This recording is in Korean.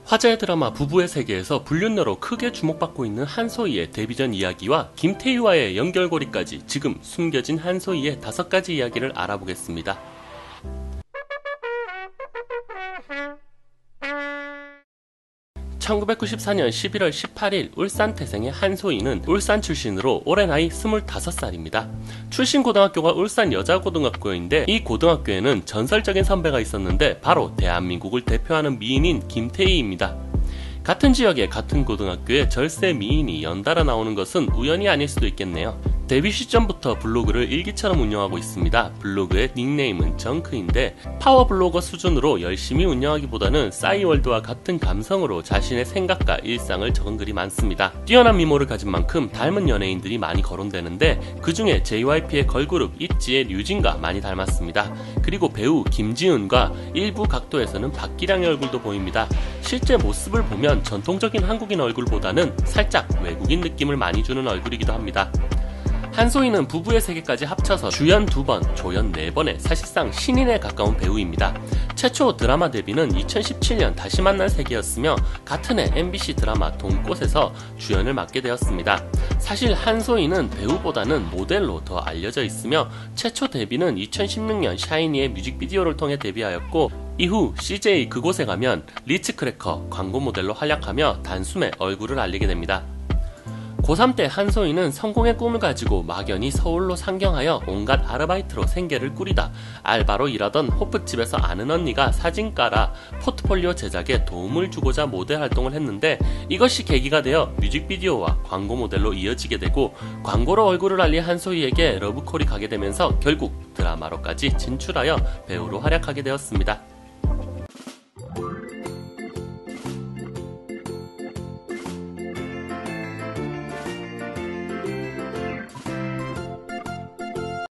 화제의 드라마 부부의 세계에서 불륜녀로 크게 주목받고 있는 한소희의 데뷔 전 이야기와 김태희와의 연결고리까지 지금 숨겨진 한소희의 5가지 이야기를 알아보겠습니다. 1994년 11월 18일 울산 태생의 한소희는 울산 출신으로 올해 나이 25살입니다. 출신 고등학교가 울산 여자고등학교인데 이 고등학교에는 전설적인 선배가 있었는데 바로 대한민국을 대표하는 미인인 김태희입니다. 같은 지역의 같은 고등학교에 절세 미인이 연달아 나오는 것은 우연이 아닐 수도 있겠네요. 데뷔 시점부터 블로그를 일기처럼 운영하고 있습니다. 블로그의 닉네임은 정크인데 파워블로거 수준으로 열심히 운영하기보다는 싸이월드와 같은 감성으로 자신의 생각과 일상을 적은 글이 많습니다. 뛰어난 미모를 가진 만큼 닮은 연예인들이 많이 거론되는데 그 중에 JYP의 걸그룹 있지의 류진과 많이 닮았습니다. 그리고 배우 김지은과 일부 각도에서는 박기량의 얼굴도 보입니다. 실제 모습을 보면 전통적인 한국인 얼굴보다는 살짝 외국인 느낌을 많이 주는 얼굴이기도 합니다. 한소희는 부부의 세계까지 합쳐서 주연 2번, 조연 4번의 사실상 신인에 가까운 배우입니다. 최초 드라마 데뷔는 2017년 다시 만난 세계였으며 같은 해 MBC 드라마 동꽃에서 주연을 맡게 되었습니다. 사실 한소희는 배우보다는 모델로 더 알려져 있으며 최초 데뷔는 2016년 샤이니의 뮤직비디오를 통해 데뷔하였고 이후 CJ 그곳에 가면 리츠크래커 광고 모델로 활약하며 단숨에 얼굴을 알리게 됩니다. 고3 때 한소희는 성공의 꿈을 가지고 막연히 서울로 상경하여 온갖 아르바이트로 생계를 꾸리다 알바로 일하던 호프집에서 아는 언니가 사진가라 포트폴리오 제작에 도움을 주고자 모델 활동을 했는데 이것이 계기가 되어 뮤직비디오와 광고 모델로 이어지게 되고 광고로 얼굴을 알린 한소희에게 러브콜이 가게 되면서 결국 드라마로까지 진출하여 배우로 활약하게 되었습니다.